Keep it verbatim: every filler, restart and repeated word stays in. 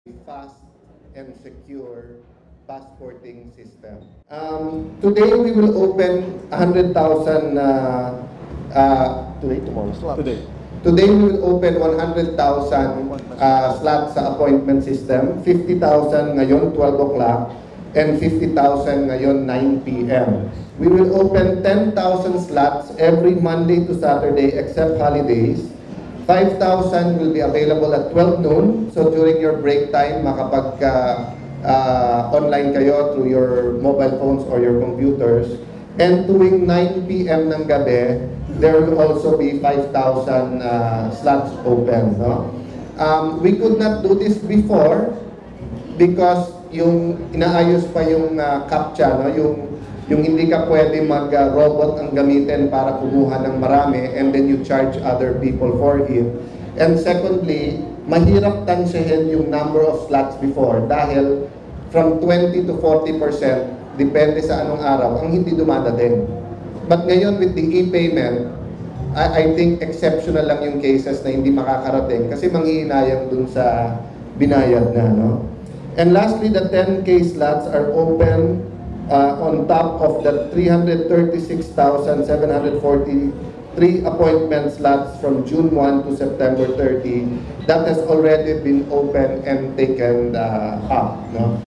fast and secure passporting system. Um, today we will open one hundred thousand uh, uh, Today, tomorrow. Slots. Today. Today we will open one hundred thousand uh, slots sa appointment system. fifty thousand ngayon twelve o'clock and fifty thousand ngayon nine p m We will open ten thousand slots every Monday to Saturday except holidays. five thousand will be available at twelve noon. So during your break time, makapag uh, uh, online kayo through your mobile phones or your computers. And tuwing nine p m ng gabi, there will also be five thousand uh, slots open. No? Um, we could not do this before because yung inaayos pa yung uh, CAPTCHA, no? yung, yung hindi ka pwede mag-robot uh, ang gamitin para kumuha ng marami and then you charge other people for it. And secondly, mahirap tansyahin yung number of slots before dahil from twenty to forty percent depende sa anong araw ang hindi dumadating. But ngayon with the e-payment, I, I think exceptional lang yung cases na hindi makakarating kasi manghihinayang dun sa binayad na. No? And lastly, the ten K slots are open uh, on top of the three hundred thirty-six thousand seven hundred forty-three appointment slots from June first to September thirtieth that has already been open and taken uh, up. No?